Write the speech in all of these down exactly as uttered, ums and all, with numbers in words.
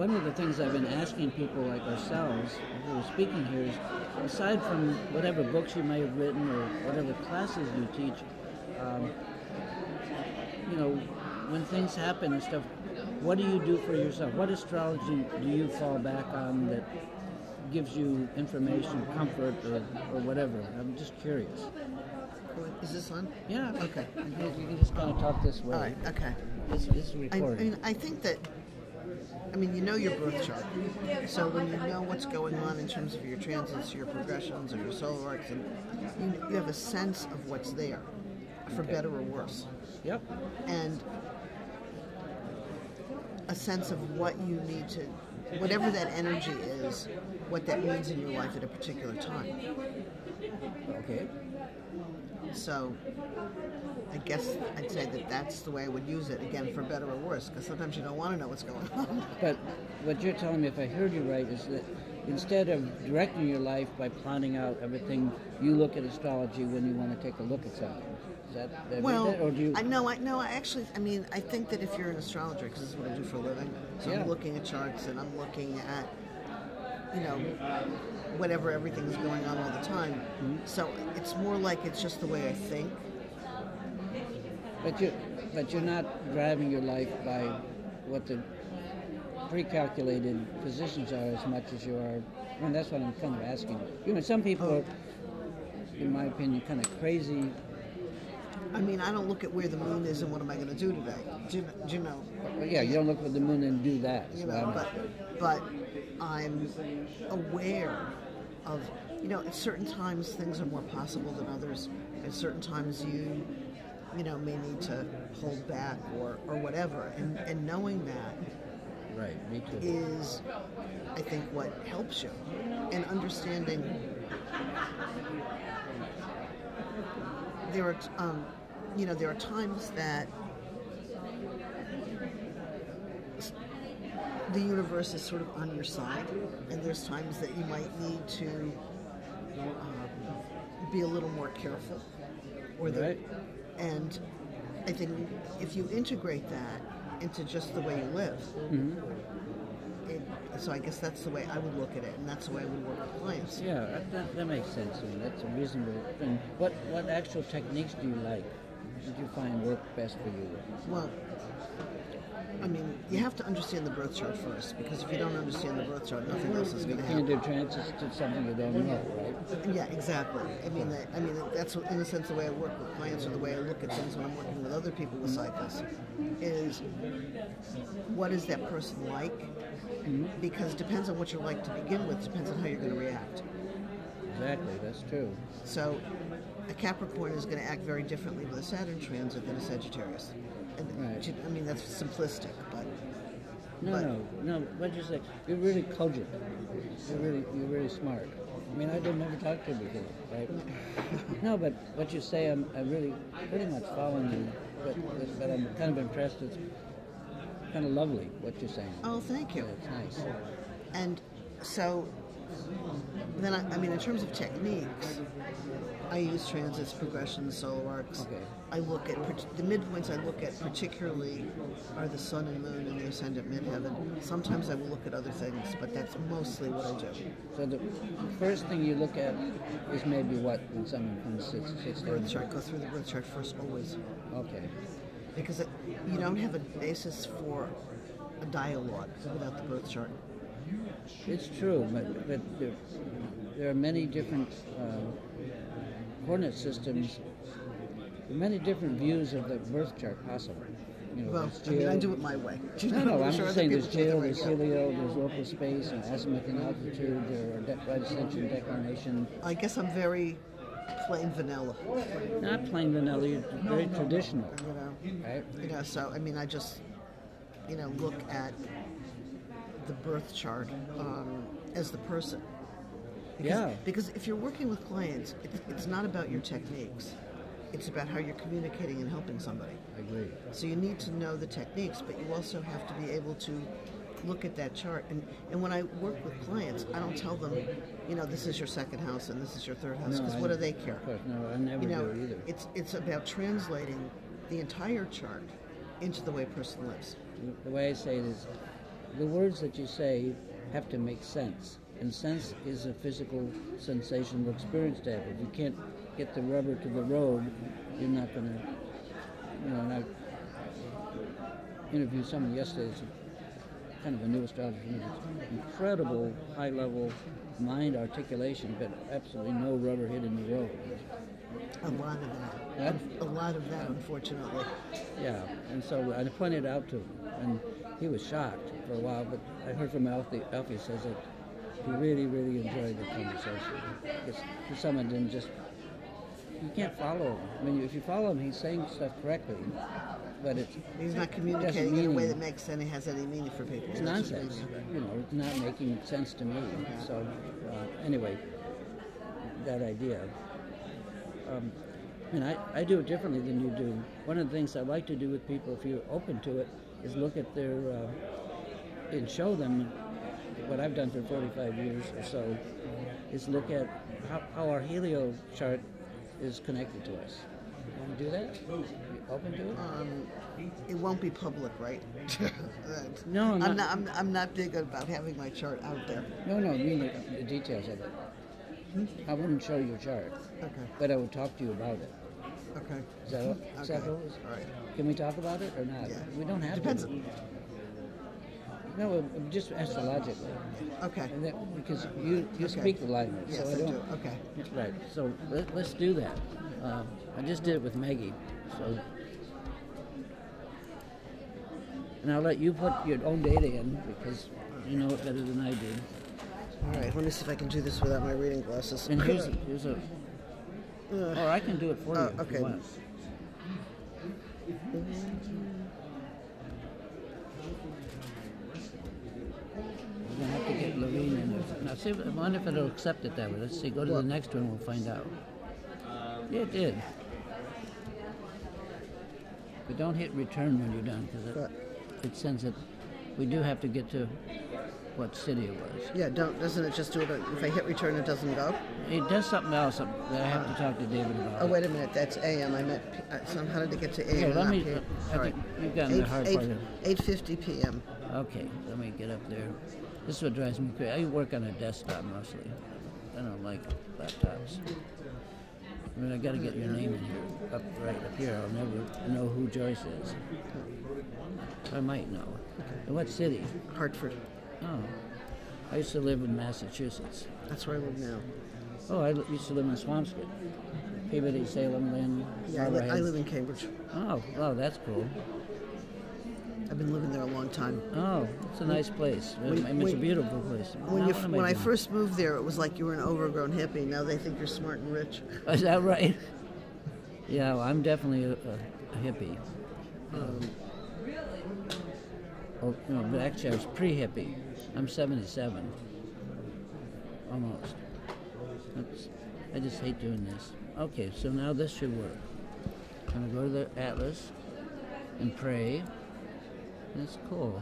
one of the things I've been asking people like ourselves who are speaking here is, aside from whatever books you may have written or whatever classes you teach, um, you know, when things happen and stuff, what do you do for yourself? What astrology do you fall back on that gives you information, comfort, or, or whatever? I'm just curious. Is this on? Yeah. Okay. You can, you can just kind of talk this way. All right. Okay. This, this is I, I recording. mean, I think that, I mean, you know your birth chart. So when you know what's going on in terms of your transits, your progressions, or your solar arcs, and you, you have a sense of what's there, for Okay. better or worse. Yep. And a sense of what you need to, whatever that energy is, what that means in your life at a particular time. Okay. So I guess I'd say that that's the way I would use it, again, for better or worse, because sometimes you don't want to know what's going on. But what you're telling me, if I heard you right, is that instead of directing your life by plotting out everything, you look at astrology when you want to take a look at something. Is that, that Well, that, or do you? I know, I know. I actually, I mean, I think that if you're an astrologer, because this is what I do for a living, so Yeah. I'm looking at charts and I'm looking at, you know, whatever everything's going on all the time. Mm-hmm. So it's more like it's just the way I think. But you, but you're not driving your life by what the pre-calculated positions are as much as you are. I mean, that's what I'm kind of asking. You know, some people Oh. are, in my opinion, kind of crazy. I mean, I don't look at where the moon is and what am I going to do today. Do you, do you know? Well, yeah, you don't look at the moon and do that. You So know, I'm- but but I'm aware of, you know, at certain times things are more possible than others. At certain times you, you know, may need to hold back or, or whatever. And, and knowing that right, me too. is, I think, what helps you. And understanding there are, um, you know, there are times that the universe is sort of on your side, and there's times that you might need to um, be a little more careful. Or the, Right. And I think if you integrate that into just the way you live, Mm-hmm. it, so I guess that's the way I would look at it, and that's the way I would work with clients. Yeah, that, that, that makes sense. I mean, that's a reasonable thing. What what actual techniques do you like? Did you find work best for you? Well, I mean, you have to understand the birth chart first, because if you don't understand the birth chart, nothing else is You going to can't happen. do transits to something you don't know, right? Yeah, exactly. I mean, that, I mean, that's what, in a sense, the way I work with clients, or the way I look at things when I'm working with other people with cycles, is what is that person like? Mm-hmm. Because it depends on what you're like to begin with, depends on how you're going to react. Exactly, that's true. So, a Capricorn is going to act very differently with a Saturn transit than a Sagittarius. And, Right. I mean, that's simplistic, but No, But- no, no. What you say? You're really cogent. You're really, you're really smart. I mean, I didn't never talk to you before, right? No, but what you say, I'm, I'm really pretty much following you. But, but, but I'm kind of impressed. It's kind of lovely what you're saying. oh, thank you. Yeah, it's nice. And so, then I, I mean, in terms of techniques, I use transits, progressions, solar arcs. Okay. I look at part- the midpoints. I look at particularly are the sun and moon and the ascendant midheaven. Sometimes I will look at other things, but that's mostly what I do. So the first thing you look at is maybe what when someone comes six, six, Birth seven. chart. Go through the birth chart first, always, Okay. because it, you don't have a basis for a dialogue without the birth chart. It's true, but, but there, there are many different um, coordinate systems, many different views of the birth chart possible. You know, Well, there's I mean, I geo- do it my way. No, no, I'm sure just other saying there's people do it geo, their there's way, yeah. helio, there's local space, and azimuth and altitude, there are de- right ascension, declination. I guess I'm very plain vanilla, Not plain vanilla, you're very traditional, you know. right? You know, so I mean, I just, you know, look at the birth chart um, as the person. Because, Yeah. Because if you're working with clients, it's, it's not about your techniques. It's about how you're communicating and helping somebody. I agree. So you need to know the techniques, but you also have to be able to look at that chart. And, and when I work with clients, I don't tell them, you know, this is your second house and this is your third house, No, because I- what do they care? Of course, no, I never You know, do either. it's it's about translating the entire chart into the way a person lives. The way I say it is, the words that you say have to make sense. And sense is a physical, sensational experience to have. If you can't get the rubber to the road, you're not going to, you know, and I interviewed someone yesterday, it's a, kind of a new astrologer, incredible high-level mind articulation, but absolutely no rubber hitting the road. A lot of that. What? A lot of that, unfortunately. Yeah, and so I pointed out to him, and he was shocked for a while, but I heard from Alfie, Alfie says that he really, really enjoyed the conversation. Because someone didn't just, you can't follow him. I mean, if you follow him, he's saying stuff correctly, but it's He's not doesn't communicating in a mean- way that makes any has any meaning for people. it's That's what I nonsense. mean. You know, it's not making sense to me. So, uh, anyway, that idea. Um, I mean, I, I do it differently than you do. One of the things I like to do with people, if you're open to it, is look at their, uh, and show them what I've done for forty-five years or so, is look at how, how our helio chart is connected to us. You want to do that? You open to it? Um, it won't be public, right? No, I'm I'm not- not. I'm, I'm not big about having my chart out there. No, no, I mean the, the details of it. I wouldn't show you a chart, Okay. but I would talk to you about it. Okay. Is that, what- is that Okay. what it is? All right. Can we talk about it or not? Yeah. We don't have Depends. to. No, uh, just astrologically. Okay. And that, because you, you Okay. speak the language, Yes, so I I don't. do. Okay. Right. So let, let's do that. Uh, I just did it with Maggie. So, and I'll let you put your own data in because you know it better than I do. All right. Let me see if I can do this without my reading glasses. And here's here's a. Or I can do it for you Uh, if okay. you want. We're gonna have to get Lorene in there. Now see, I wonder if it'll accept it that way. Let's see. Go to What? the next one. We'll find out. Yeah, it did. But don't hit return when you're done because What? it, it sends it. We do have to get to what city it was. Yeah. Don't. Doesn't it just do it? If I hit return, it doesn't go. It does something else that I have to talk to David about. Oh, wait a minute. That's A M. I meant. P- uh, So how did it get to A M? Here, let not me- P M? I Sorry. think you've gotten the hard part of it. Eight fifty p m. Okay, let me get up there. This is what drives me crazy. I work on a desktop mostly. I don't like laptops. I mean, I got to get your name in here, up right up here. I'll never know who Joyce is. I might know. In what city? Hartford. Oh, I used to live in Massachusetts. That's where I live now. Oh, I li- used to live in Swampscott. Peabody, Salem, Lynn, Yeah, I, Harbor li- I Head. live in Cambridge. Oh, wow, that's cool. I've been living there a long time. Oh, it's a nice place. I When- mean, it's a when- beautiful place. When Now you what f- am when I doing? first moved there, it was like you were an overgrown hippie. Now they think you're smart and rich. Is that right? Yeah, well, I'm definitely a, a, a hippie. Um, oh, no, but actually, I was pre-hippie. I'm seventy-seven, almost. Oops. I just hate doing this. Okay, so now this should work. I'm gonna go to the atlas and pray. That's cool.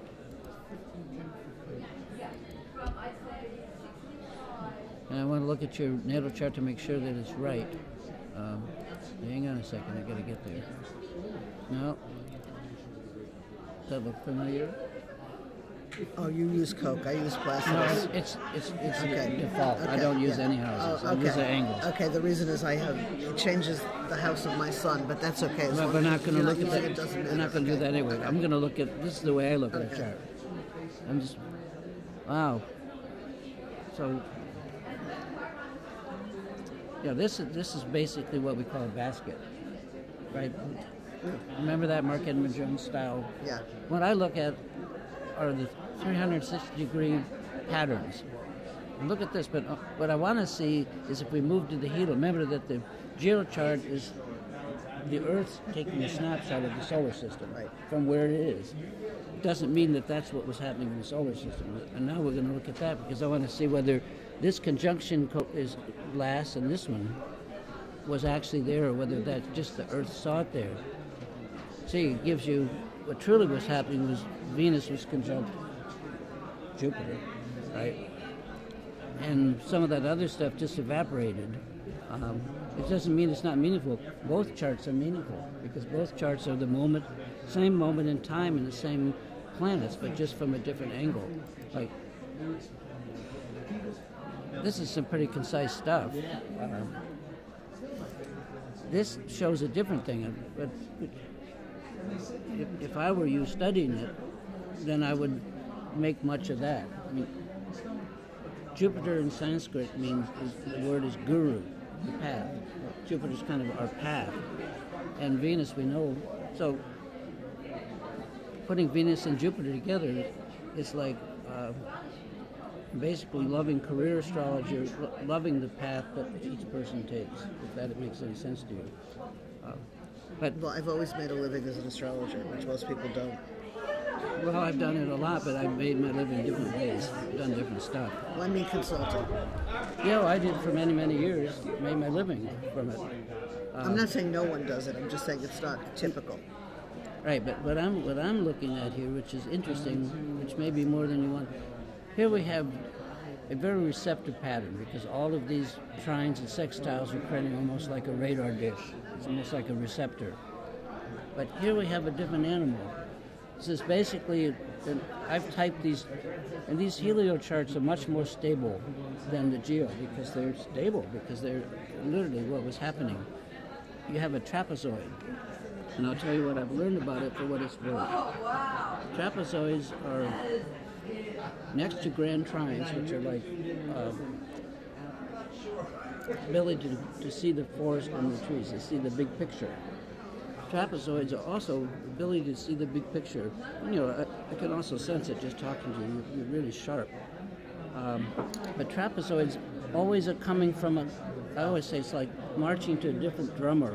And I want to look at your natal chart to make sure that it's right. Um, hang on a second, I gotta get there. No. Does that look familiar? Oh, you use Coke. I use No, Placidus. it's it's it's Okay. default. I Okay, don't use yeah. any houses. Oh, I okay. use the angles. Okay, the reason is I have it changes the house of my son, but that's okay. as But long we're as not going to you're look at using that. It doesn't We're not matter. going to do Okay. that anyway. I'm going to look at this is the way I look at a Okay. chart. I'm just wow. So yeah, this is this is basically what we call a basket, right? Remember that Mark Edmund Jones style? Yeah. What I look at are the three hundred sixty degree patterns. And look at this, but uh, what I want to see is if we move to the helo. Remember that the geochart is the Earth taking a snapshot of the solar system Right. from where it is. It doesn't mean that that's what was happening in the solar system. And now we're going to look at that because I want to see whether this conjunction co- is lasts and this one was actually there, or whether that's just the Earth saw it there. See, it gives you what truly was happening was Venus was conjunct Jupiter, right? And some of that other stuff just evaporated. Um, it doesn't mean it's not meaningful. Both charts are meaningful because both charts are the moment, same moment in time in the same planets, but just from a different angle. Like, this is some pretty concise stuff. Uh, this shows a different thing, but if, if I were you studying it, then I would make much of that. I mean, Jupiter in Sanskrit means, is, the word is guru, the path. Jupiter's kind of our path. And Venus, we know, so putting Venus and Jupiter together is like uh, basically loving career astrology, or lo- loving the path that each person takes, if that makes any sense to you. Uh, but Well, I've always made a living as an astrologer, which most people don't. Well, I've done it a lot, but I've made my living different ways. I've done different stuff. Well, I mean consulting. Yeah, well, I did for many, many years, made my living from it. I'm not saying no one does it. I'm just saying it's not typical. Right, but what I'm what I'm looking at here, which is interesting, which may be more than you want. Here we have a very receptive pattern because all of these trines and sextiles are creating almost like a radar dish. It's almost like a receptor. But here we have a different animal. This is basically, and I've typed these, and these heliocharts are much more stable than the geo because they're stable, because they're literally what was happening. You have a trapezoid, and I'll tell you what I've learned about it for what it's worth. Trapezoids are next to grand trines, which are like uh, ability to, to see the forest and the trees, to see the big picture. Trapezoids are also ability to see the big picture. You know, I, I can also sense it just talking to you. You're, you're really sharp. Um, but trapezoids always are coming from a, I always say it's like marching to a different drummer.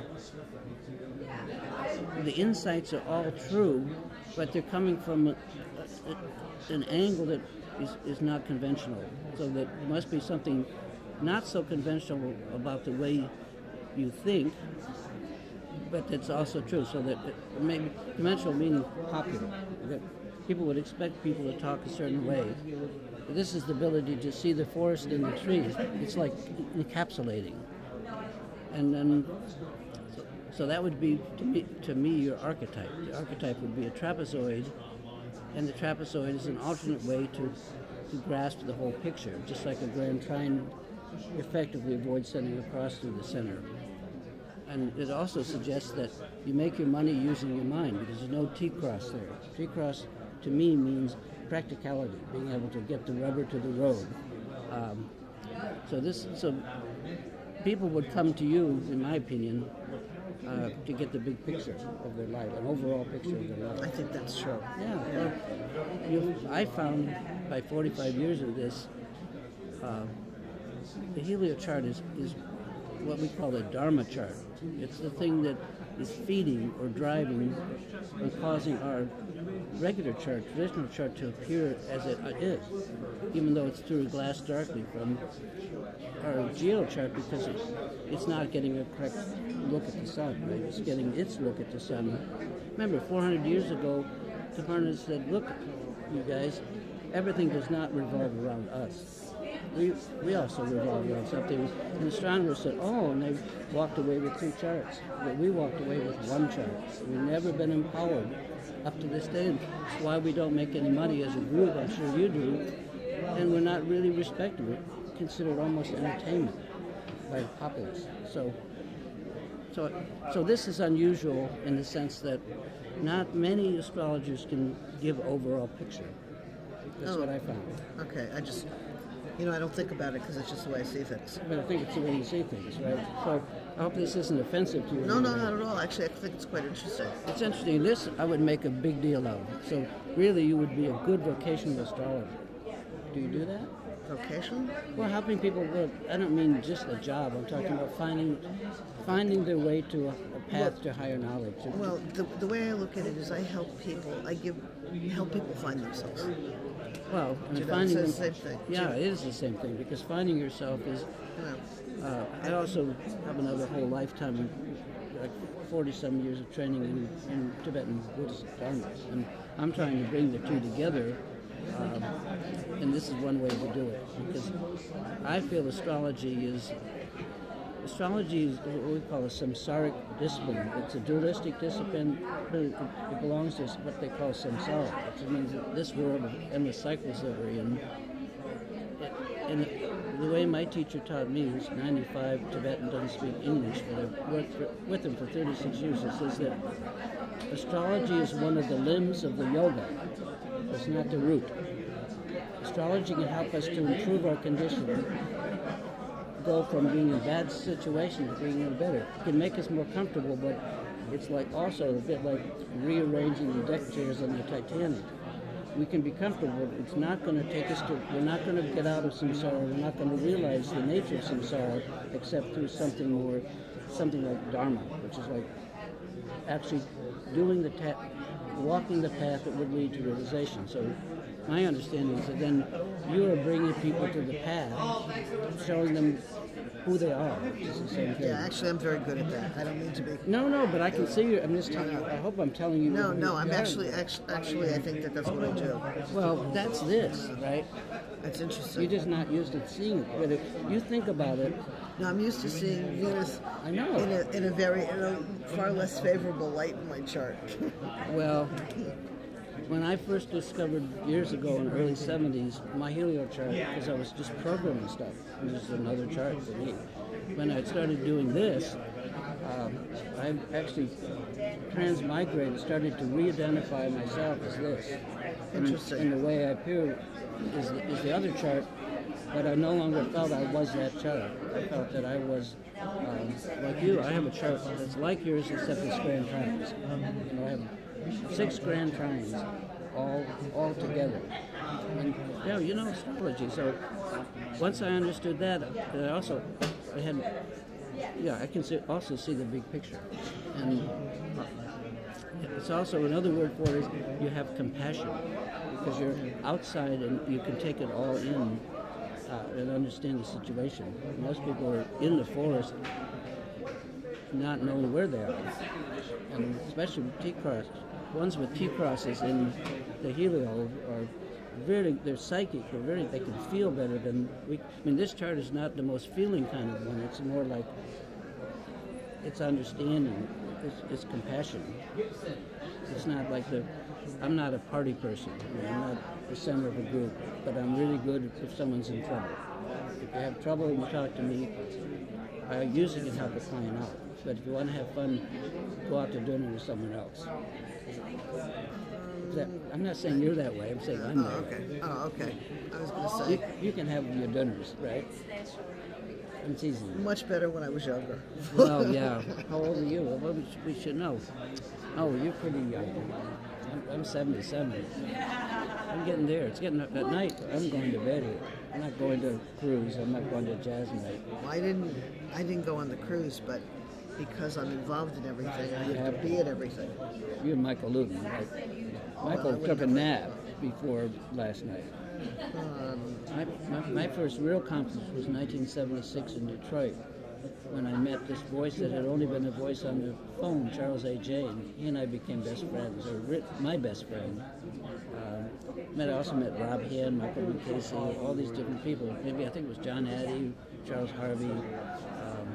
The insights are all true, but they're coming from a, a, an angle that is, is not conventional. So that there must be something not so conventional about the way you think, but it's also true. So that it, maybe conventional meaning popular. That people would expect people to talk a certain way. This is the ability to see the forest and the trees. It's like encapsulating. And then, so, so that would be, to me, to me, your archetype. The archetype would be a trapezoid, and the trapezoid is an alternate way to, to grasp the whole picture, just like a grand trine effectively avoids sending across through the center. And it also suggests that you make your money using your mind, because there's no T-cross there. T-cross, to me, means practicality, being able to get the rubber to the road. Um, so this, so people would come to you, in my opinion, uh, to get the big picture of their life, an overall picture of their life. I think that's true. Yeah, well, you, I found by forty-five years of this, uh, the heliochart is, is what we call a dharma chart. It's the thing that is feeding or driving or causing our regular chart, traditional chart, to appear as it is, even though it's through a glass darkly from our geo chart, because it, it's not getting a correct look at the sun, right? It's getting its look at the sun. Remember, four hundred years ago, Copernicus said, look, you guys, everything does not revolve around us. We, we also revolve around something. And astronomers said, oh, and they walked away with two charts. But we walked away with one chart. We've never been empowered up to this day. And that's why we don't make any money as a group. I'm sure you do. And we're not really respected. We're considered almost entertainment by the populace. So, so, so this is unusual in the sense that not many astrologers can give overall picture. That's Oh. what I found. Okay, I just, you know, I don't think about it because it's just the way I see things. But I think it's the way you see things, right? So I hope this isn't offensive to you. No, no, not at all. Actually, I think it's quite interesting. It's interesting. This I would make a big deal of. So really, you would be a good vocational astrologer. Do you do that? Vocation? Well, helping people work. I don't mean just a job. I'm talking about finding finding their way to a, a path to higher knowledge. Well, the, the way I look at it is I help people, I give, help people find themselves. Well, and You know, finding it's the them- same thing. Yeah, it is the same thing because finding yourself is. You know, Uh, I also have another whole lifetime, like forty-some years of training in, in Tibetan Buddhist dharmas, and I'm trying to bring the two together, um, and this is one way to do it, because I feel astrology is astrology is what we call a samsaric discipline. It's a dualistic discipline, but it, it belongs to what they call samsara, which means that this world of endless cycles that we're in. And the way my teacher taught me, who's ninety-five, Tibetan, doesn't speak English, but I've worked for, with him for thirty-six years, it says that astrology is one of the limbs of the yoga. It's not the root. Astrology can help us to improve our condition, go from being in a bad situation to being in a better. It can make us more comfortable, but it's like also a bit like rearranging the deck chairs on the Titanic. We can be comfortable, but it's not going to take us to, we're not going to get out of samsara, we're not going to realize the nature of samsara except through something more, something like dharma, which is like actually doing the, ta- walking the path that would lead to realization. So my understanding is that then you are bringing people to the path, showing them who they are, which is the same thing. Yeah, actually, I'm very good at that. I don't mean to be. No, no, but I can see you. I'm just telling you. I hope I'm telling you. No, what no, you I'm are. actually, actually, actually, I think that that's what I do. Well, that's this, right? That's You're interesting. just not used to seeing it. But if you think about it, No, I'm used to seeing Venus I know. in a, in a very, in a far less favorable light in my chart. well, when I first discovered years ago in the early seventies my helio chart, because I was just programming stuff, it was another chart for me. When I started doing this, um, I actually transmigrated, started to re-identify myself as this. And, Interesting. and the way I appear is the, is the other chart, but I no longer felt I was that chart. I felt that I was, um, like you, I have a chart that's like yours except it's grand trines. You know, I have six grand trines all all together. And yeah, you know astrology. So once I understood that, I also I had yeah I can see, also see the big picture. And it's also another word for it is you have compassion because you're outside and you can take it all in uh, and understand the situation. Most people are in the forest not knowing where they are, and especially with T-cross. Ones with T-crosses in the helio are very, they're psychic, they're very, they can feel better than we, I mean, this chart is not the most feeling kind of one, it's more like, it's understanding, it's, it's compassion. It's not like the, I'm not a party person, you know, I'm not the center of a group, but I'm really good if someone's in trouble. If you have trouble and you talk to me, I usually can help a client out. But if you want to have fun, go out to dinner with someone else. That, I'm not saying you're that way. I'm saying I'm Oh, that way. okay. Oh, okay. I was going to You, say, you can have your dinners, right? I'm teasing you. much better when I was younger. Well, yeah. How old are you? Well, we should, we should know. Oh, you're pretty young. I'm, I'm seventy-seven. I'm getting there. It's getting up at night. I'm going to bed here. I'm not going to cruise. I'm not going to jazz night. I didn't, I didn't go on the cruise, but because I'm involved in everything, I have to be at everything. You and Michael Luton, right? Michael Well, I took a wouldn't nap before last night. Um, My, my, my first real conference was nineteen seventy-six in Detroit when I met this voice that had only been a voice on the phone, Charles A. Jane. He and I became best friends, or ri- my best friend. Uh, met, I also met Rob Hand, Michael Mukasey, all these different people. Maybe I think it was John Addy, Charles Harvey, um,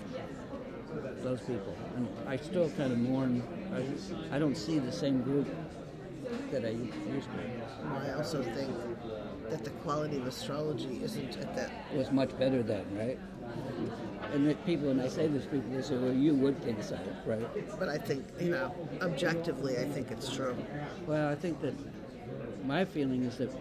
those people. And I still kind of mourn, I, I don't see the same group that I used to. I also think that the quality of astrology isn't at that. It was much better then, right? And the people, and I say this, people, they say, well, you would think so, right? But I think, you know, objectively, I think it's true. Well, I think that my feeling is that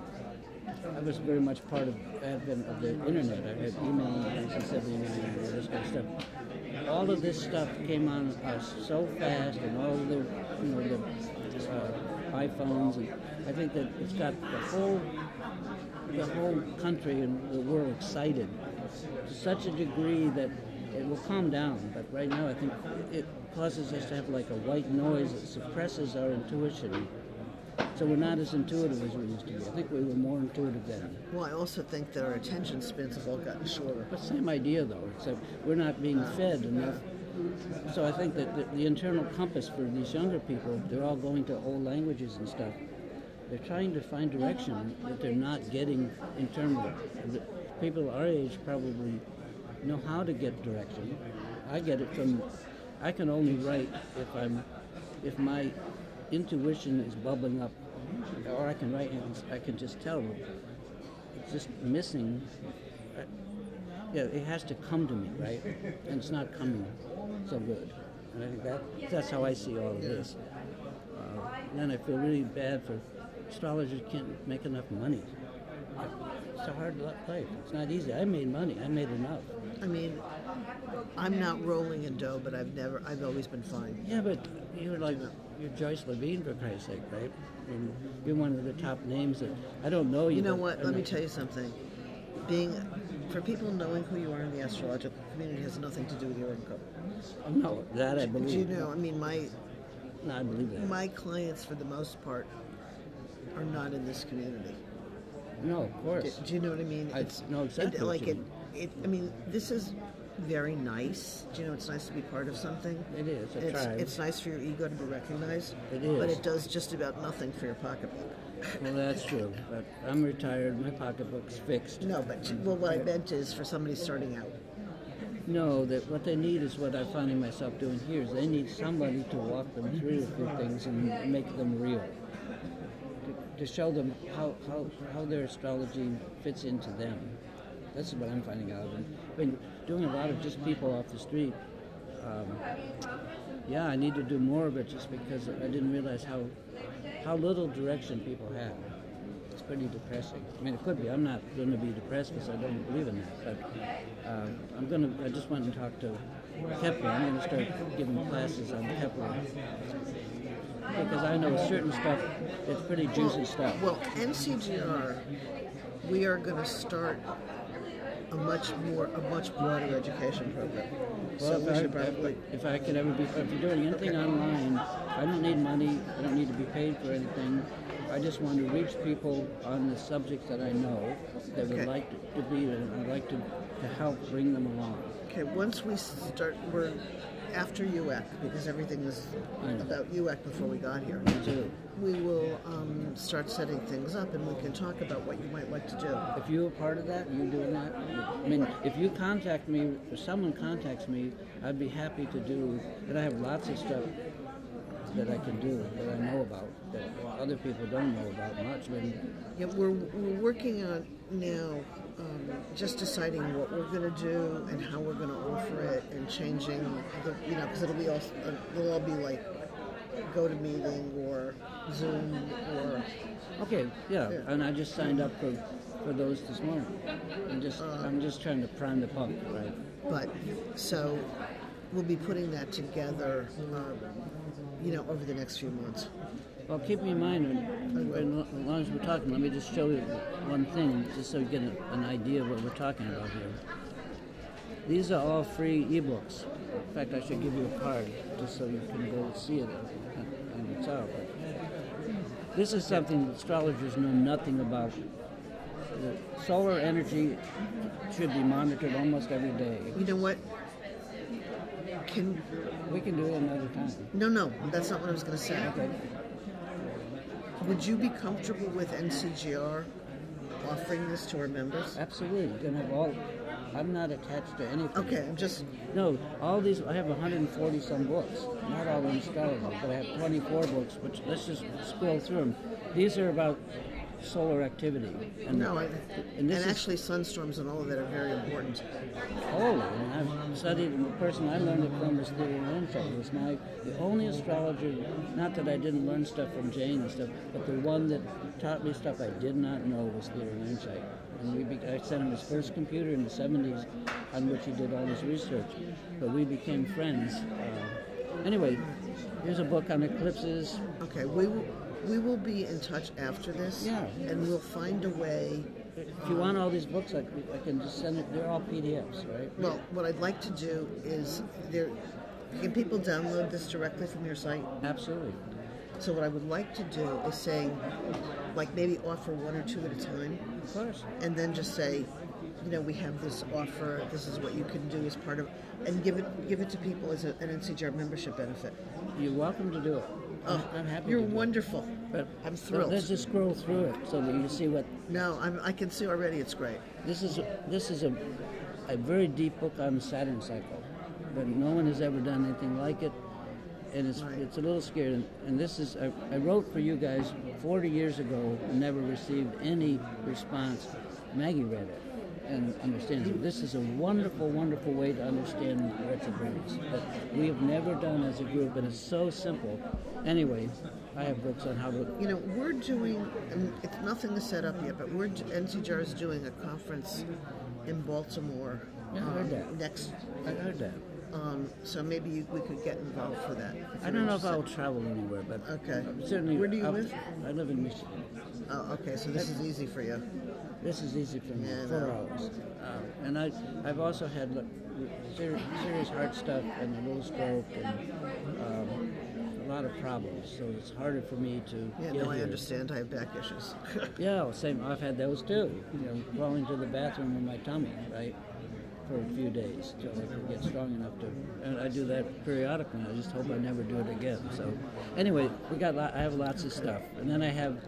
I was very much part of the advent of the internet. I had email in nineteen seventy-nine and all this kind of stuff. All of this stuff came on us so fast, and all the, you know, the uh, iPhones, and I think that it's got the whole, the whole country and the world excited to such a degree that it will calm down. But right now, I think it causes us to have like a white noise that suppresses our intuition. So we're not as intuitive as we used to be. I think we were more intuitive then. Well, I also think that our attention spans have all gotten shorter. But same idea, though, except we're not being fed enough. So I think that the, the internal compass for these younger people, they're all going to old languages and stuff. They're trying to find direction that they're not getting internally. The people our age probably know how to get direction. I get it from, I can only write if I'm, if my intuition is bubbling up, or I can write and I can just tell it's just missing. Yeah, it has to come to me, right? And it's not coming so good. And I think that that's how I see all of this. Uh, then I feel really bad for astrologers who can't make enough money. It's a hard life. It's not easy. I made money. I made enough. I mean, I'm not rolling in dough, but I've never, I've always been fine. Yeah, but you're like, you're Joyce Levine, for Christ's sake, right? I mean, you're one of the top names that, I don't know you. You know but what, I let know. me tell you something. Being, for people knowing who you are in the astrological community has nothing to do with your income. Oh, no, that I believe. Do you know, I mean, my, No, I believe that. my clients, for the most part, are not in this community. No, of Do, course. do you know what I mean? I know exactly It, what like you it, mean. it, I mean, this is very nice. Do you know it's nice to be part of something? It is, a It's, tribe. it's nice for your ego to be recognized. It But is. it does just about nothing for your pocketbook. Well, that's true. But I'm retired. My pocketbook's fixed. No, but well, what I meant is for somebody starting out. No, that what they need is what I'm finding myself doing here. Is they need somebody to walk them through a few things and make them real. To, to show them how, how, how their astrology fits into them. That's what I'm finding out. And I've been doing a lot of just people off the street. Um, yeah, I need to do more of it just because I didn't realize how how little direction people have. It's pretty depressing. I mean, it could be. I'm not going to be depressed because I don't believe in that. But uh, I'm going to. I just went and talked to Kepler. I'm going to start giving classes on Kepler because I know certain stuff. It's pretty juicy stuff. Well, N C G R, we are going to start a much more, a much broader education program. Well, so if, we I, should probably. if I could ever be, if you're doing anything online, I don't need money. I don't need to be paid for anything. I just want to reach people on the subjects that I know that would Okay. like to, to be, and I'd like to, to help bring them along. Okay, once we start, we're after U E C because everything was I know. about U E C before we got here. too. We will um, start setting things up, and we can talk about what you might like to do. If you're a part of that, you doing that? I mean, if you contact me, if someone contacts me, I'd be happy to do, and I have lots of stuff that I can do, that I know about, that other people don't know about much. I mean, Yeah, we're we're working on now, um, just deciding what we're going to do and how we're going to offer it, and changing the, you know, because it'll be all it'll all be like GoToMeeting or Zoom or okay, yeah, Yeah. and I just signed up for, for those this morning. I'm just, I'm just trying to prime the pump, right? but so we'll be putting that together, um, you know, over the next few months. Well, keep me in mind, when, when, as long as we're talking, let me just show you one thing, just so you get a, an idea of what we're talking about here. These are all free ebooks. In fact, I should give you a card, just so you can go see it on yourself. This is something astrologers know nothing about. The solar energy should be monitored almost every day. You know what? Can We can do it another time. no, no, that's not what I was going to say. Okay. Would you be comfortable with N C G R offering this to our members? Absolutely. You're gonna have all. I'm not attached to anything. Okay, I'm just No, all these. I have one hundred forty some books. Not all in astrology, but I have twenty-four books. Which let's just scroll through them. These are about solar activity. And, no, I, and and, this is actually sunstorms and all of that are very important. holy. And I've studied. The person I learned it from was Theodore Lenshaw. It was my the only astrologer. Not that I didn't learn stuff from Jane and stuff, but the one that taught me stuff I did not know was Theodore Lenshaw. And we be, I sent him his first computer in the seventies, on which he did all his research. But we became friends. Uh, anyway, here's a book on eclipses. Okay, we will, we will be in touch after this. Yeah. And we'll find a way. If you want all these books, I, I can just send it. They're all P D Fs, right? Well, what I'd like to do is there. Can people download this directly from your site? Absolutely. So what I would like to do is say, like maybe offer one or two at a time, Of course. and then just say, you know, we have this offer. This is what you can do as part of, and give it give it to people as a, an N C G R membership benefit. You're welcome to do it. Oh, I'm happy you're to do it. wonderful. But I'm so thrilled. let's just scroll through it so that you see what No, I'm, I can see already it's great. this is. This is a a very deep book on the Saturn cycle, but no one has ever done anything like it, and it's Right. it's a little scary. And, and this is I, I wrote for you guys forty years ago and never received any response. Maggie read it and understands it. This is a wonderful, wonderful way to understand retrogrades that we have never done as a group, and it's so simple. Anyway, I have books on how to. You know, we're doing, and it's nothing is set up yet, but we're, N C J R is doing a conference in Baltimore Yeah, I heard um, that. next. I heard that. Um, so maybe you, we could get involved for that. if I you're don't know if interested. I'll travel anywhere, but Okay. certainly. Where do you I'll- live? I live in Michigan. Oh, okay, so this is easy for you. This is easy for me. Yeah, Four no. hours, uh, and I I've also had like, serious, serious heart stuff and a little stroke and um, a lot of problems. So it's harder for me to. Yeah, get no, I here. understand. I have back issues. Yeah, well, same. I've had those too. You know, crawling to the bathroom with my tummy, right, for a few days till I could get strong enough to. And I do that periodically. I just hope I never do it again. So, anyway, we got. Lot, I have lots of stuff, and then I have.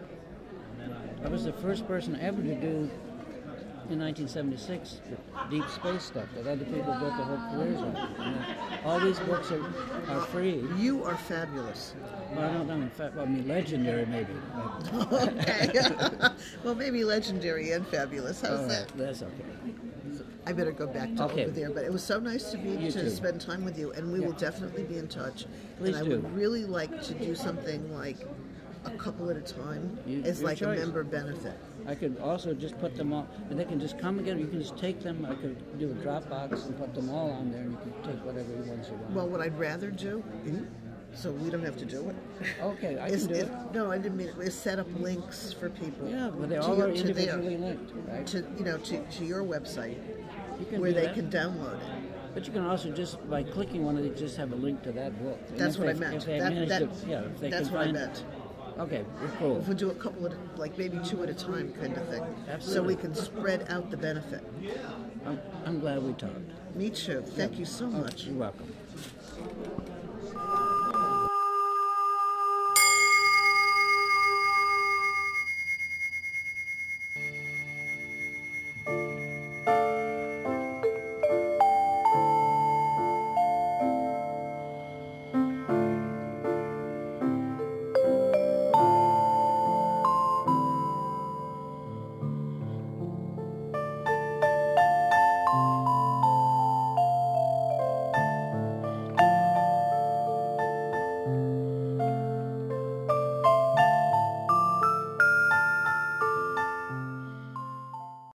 I was the first person ever to do in nineteen seventy-six the deep space stuff that other people built their whole careers on. And, uh, all these books are, are free. You are fabulous. Well, I don't know. In fact, well, I mean, legendary maybe. But, Okay. Well, maybe legendary and fabulous. How's all right, that? that's okay. I better go back to Okay. over there. But it was so nice to be You to too. spend time with you, and we Yeah. will definitely be in touch. Please and I do. would really like to do something like a couple at a time. You- It's your like choice. a member benefit. I could also just put them all, and they can just come again. You can just take them. I could do a Dropbox and put them all on there, and you can take whatever ones you want. Well, what I'd rather do, so we don't have to do it. Okay, I is can do if- it. No, I didn't mean it. Is set up links for people. Yeah, but they to all your- are to their- individually linked, right? to you know to, to your website You can where do they that. can download it. But you can also just, by clicking one of these, just have a link to that book. And That's if what I they- meant. If they That- manage that- to, yeah, if they that's can what I find meant. Okay, we're cool. If we do a couple of like maybe two at a time kind of thing, so Absolutely. we can spread out the benefit. I'm, I'm glad we talked. Me too. Thank you so Oh, much. you're welcome.